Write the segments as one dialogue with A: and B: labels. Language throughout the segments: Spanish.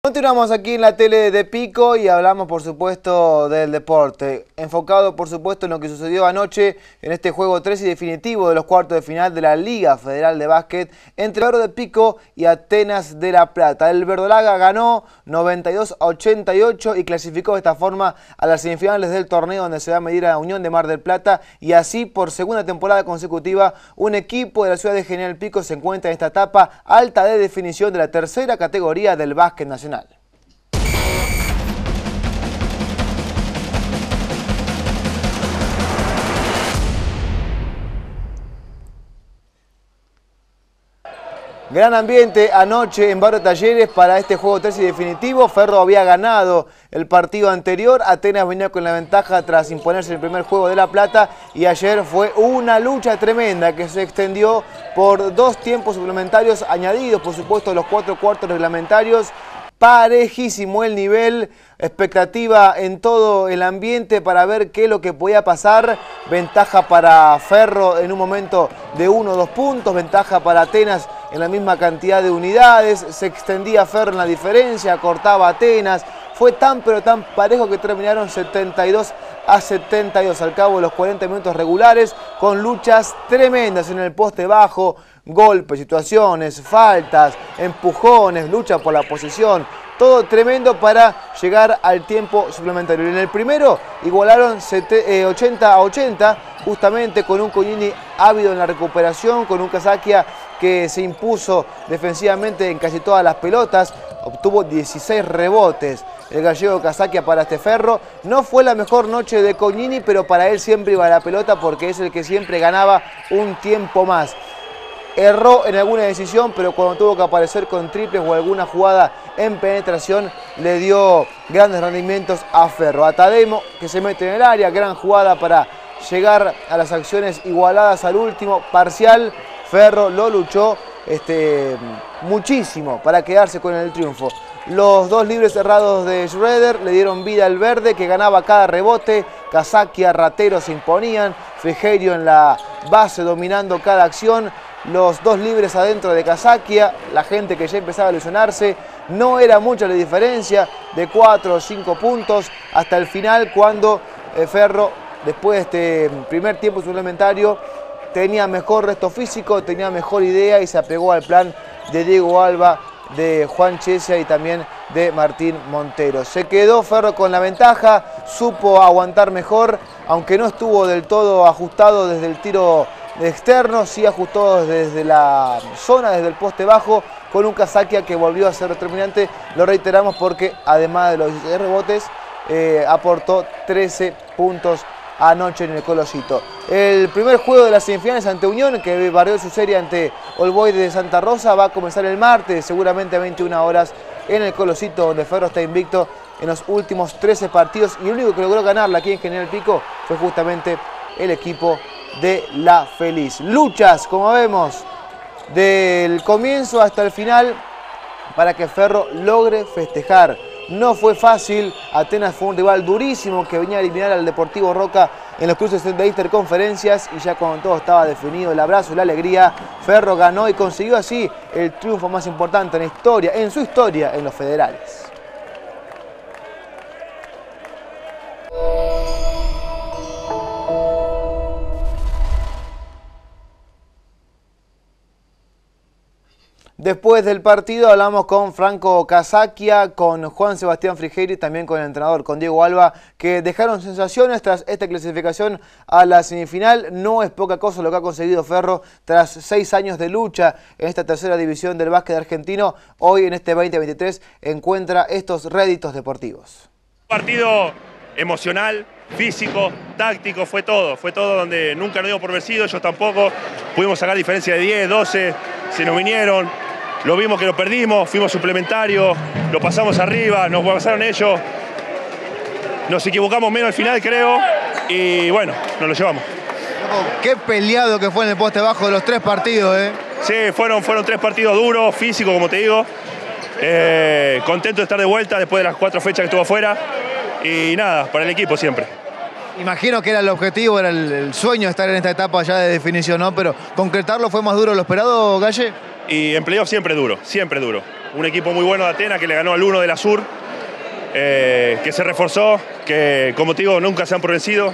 A: Continuamos aquí en la tele de Pico y hablamos por supuesto del deporte, enfocado por supuesto en lo que sucedió anoche en este juego 3 y definitivo de los cuartos de final de la Liga Federal de Básquet entre Vero de Pico y Atenas de La Plata. El verdolaga ganó 92-88 y clasificó de esta forma a las semifinales del torneo donde se va a medir a Unión de Mar del Plata, y así por segunda temporada consecutiva un equipo de la ciudad de General Pico se encuentra en esta etapa alta de definición de la tercera categoría del básquet nacional. Gran ambiente anoche en Barrio Talleres para este juego 3 y definitivo. Ferro había ganado el partido anterior, Atenas venía con la ventaja tras imponerse en el primer juego de La Plata, y ayer fue una lucha tremenda que se extendió por 2 tiempos suplementarios añadidos, por supuesto los 4 cuartos reglamentarios. Parejísimo el nivel, expectativa en todo el ambiente para ver qué es lo que podía pasar. Ventaja para Ferro en un momento de 1 o 2 puntos, ventaja para Atenas en la misma cantidad de unidades, se extendía Ferro en la diferencia, cortaba Atenas. Fue tan pero tan parejo que terminaron 72-72 al cabo de los 40 minutos regulares, con luchas tremendas en el poste bajo, golpes, situaciones, faltas, empujones, lucha por la posición, todo tremendo para llegar al tiempo suplementario. En el primero igualaron 80-80, justamente con un Cognini ávido en la recuperación, con un Casaquia que se impuso defensivamente en casi todas las pelotas, obtuvo 16 rebotes. El gallego Casaquia para este Ferro. No fue la mejor noche de Cognini, pero para él siempre iba la pelota porque es el que siempre ganaba un tiempo más. Erró en alguna decisión, pero cuando tuvo que aparecer con triples o alguna jugada en penetración, le dio grandes rendimientos a Ferro. A Tademo, que se mete en el área, gran jugada para llegar a las acciones igualadas al último parcial. Ferro lo luchó muchísimo para quedarse con el triunfo. Los 2 libres cerrados de Schroeder le dieron vida al verde, que ganaba cada rebote. Casaquia, Ratero se imponían. Frigerio en la base dominando cada acción. Los 2 libres adentro de Casaquia, la gente que ya empezaba a lesionarse. No era mucha la diferencia, de 4 o 5 puntos hasta el final, cuando Ferro, después de este primer tiempo suplementario, tenía mejor resto físico, tenía mejor idea y se apegó al plan de Diego Alba, de Juan Chesia y también de Martín Montero. Se quedó Ferro con la ventaja, supo aguantar mejor, aunque no estuvo del todo ajustado desde el tiro externo, sí ajustó desde la zona, desde el poste bajo, con un Casaquia que volvió a ser determinante. Lo reiteramos porque además de los 16 rebotes, aportó 13 puntos anoche en el Colosito. El primer juego de las semifinales ante Unión, que barrió su serie ante All Boys de Santa Rosa, va a comenzar el martes, seguramente a 21 horas, en el Colosito, donde Ferro está invicto en los últimos 13 partidos, y el único que logró ganarla aquí en General Pico fue justamente el equipo de La Feliz. Luchas, como vemos, del comienzo hasta el final para que Ferro logre festejar. No fue fácil, Atenas fue un rival durísimo que venía a eliminar al Deportivo Roca en los cruces de interconferencias, y ya cuando todo estaba definido, el abrazo y la alegría, Ferro ganó y consiguió así el triunfo más importante en la historia, en su historia, en los federales. Después del partido hablamos con Franco Casaquia, con Juan Sebastián Frigerio y también con el entrenador, con Diego Alba, que dejaron sensaciones tras esta clasificación a la semifinal. No es poca cosa lo que ha conseguido Ferro tras 6 años de lucha en esta tercera división del básquet argentino. Hoy en este 2023 encuentra estos réditos deportivos.
B: Partido emocional, físico, táctico, fue todo donde nunca nos dio por vencido, ellos tampoco. Pudimos sacar diferencia de 10, 12, se nos vinieron. Lo vimos que lo perdimos, fuimos suplementarios, lo pasamos arriba, nos pasaron ellos. Nos equivocamos menos al final, creo, y bueno, nos lo llevamos.
C: Qué peleado que fue en el poste bajo de los 3 partidos, ¿eh?
B: Sí, fueron 3 partidos duros, físicos, como te digo. Contento de estar de vuelta después de las 4 fechas que estuvo afuera. Y nada, para el equipo siempre.
C: Imagino que era el objetivo, era el sueño estar en esta etapa ya de definición, ¿no? Pero concretarlo fue más duro de lo esperado, Galle.
B: Y en playoff siempre duro, siempre duro. un equipo muy bueno de Atenas que le ganó al 1 de la Sur, que se reforzó, que como te digo, nunca se han por vencido.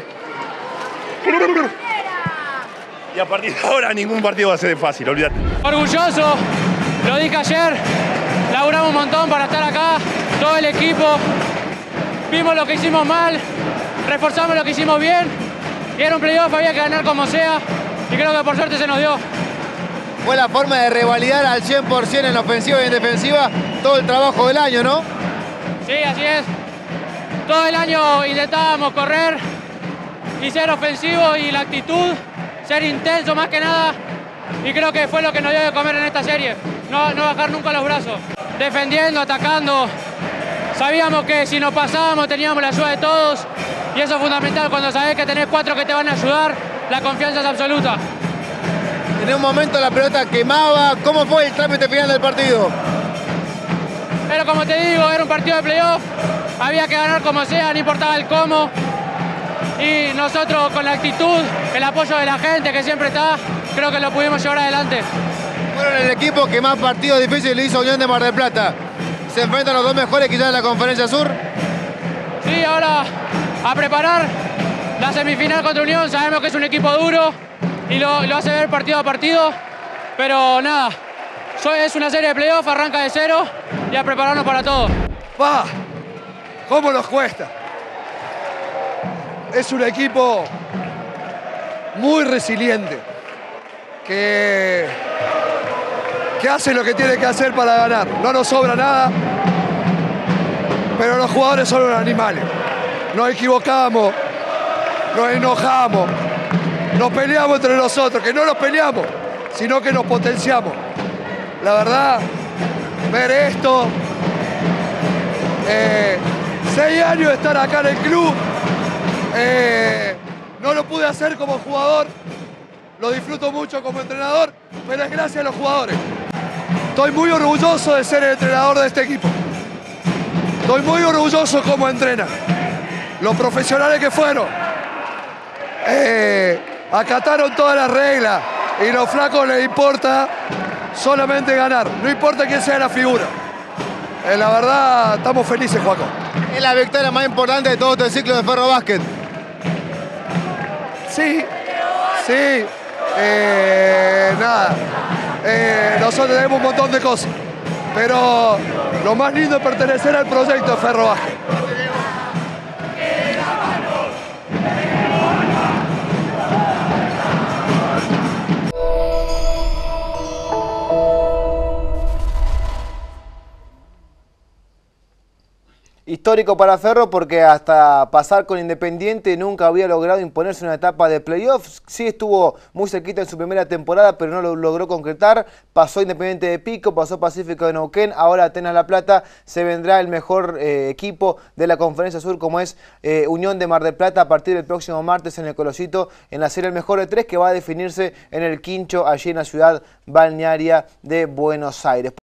B: Y a partir de ahora ningún partido va a ser fácil, olvídate.
D: Orgulloso, lo dije ayer, laburamos un montón para estar acá, todo el equipo, vimos lo que hicimos mal, reforzamos lo que hicimos bien, y era un playoff, había que ganar como sea, y creo que por suerte se nos dio.
C: Fue la forma de revalidar al 100% en ofensiva y en defensiva todo el trabajo del año, ¿no?
D: Sí, así es. Todo el año intentábamos correr y ser ofensivos y la actitud, ser intenso más que nada, y creo que fue lo que nos dio de comer en esta serie, no bajar nunca los brazos, defendiendo, atacando. Sabíamos que si nos pasábamos teníamos la ayuda de todos y eso es fundamental cuando sabés que tenés 4 que te van a ayudar, la confianza es absoluta.
C: En un momento la pelota quemaba, ¿cómo fue el trámite final del partido?
D: Pero como te digo, era un partido de playoff, había que ganar como sea, no importaba el cómo. Y nosotros con la actitud, el apoyo de la gente que siempre está, creo que lo pudimos llevar adelante.
C: Fueron el equipo que más partidos difíciles le hizo Unión de Mar del Plata. ¿Se enfrentan los dos mejores quizás de la Conferencia Sur?
D: Sí, ahora a preparar la semifinal contra Unión, sabemos que es un equipo duro y lo hace ver partido a partido, pero nada, es una serie de playoff, arranca de cero y a prepararnos para todo.
E: ¡Pa! ¿Cómo nos cuesta? Es un equipo muy resiliente, que hace lo que tiene que hacer para ganar. No nos sobra nada, pero los jugadores son unos animales. Nos equivocamos, nos enojamos, nos peleamos entre nosotros, que no nos peleamos, sino que nos potenciamos. La verdad, ver esto, 6 años de estar acá en el club, no lo pude hacer como jugador, lo disfruto mucho como entrenador, pero es gracias a los jugadores. Estoy muy orgulloso de ser el entrenador de este equipo. Estoy muy orgulloso como entrena. Los profesionales que fueron, acataron todas las reglas y a los flacos les importa solamente ganar, no importa quién sea la figura. La verdad, estamos felices, Juaco.
C: Es la victoria más importante de todo este ciclo de Ferro Básquet.
E: Sí, sí, nada. Nosotros tenemos un montón de cosas, pero lo más lindo es pertenecer al proyecto de Ferro Básquet.
A: Histórico para Ferro porque hasta pasar con Independiente nunca había logrado imponerse una etapa de playoffs. Sí estuvo muy cerquita en su primera temporada, pero no lo logró concretar. Pasó Independiente de Pico, pasó Pacífico de Neuquén, ahora Atenas La Plata. Se vendrá el mejor equipo de la Conferencia Sur, como es Unión de Mar del Plata, a partir del próximo martes en el Colosito, en la serie El Mejor de 3, que va a definirse en el Quincho, allí en la ciudad balnearia de Buenos Aires.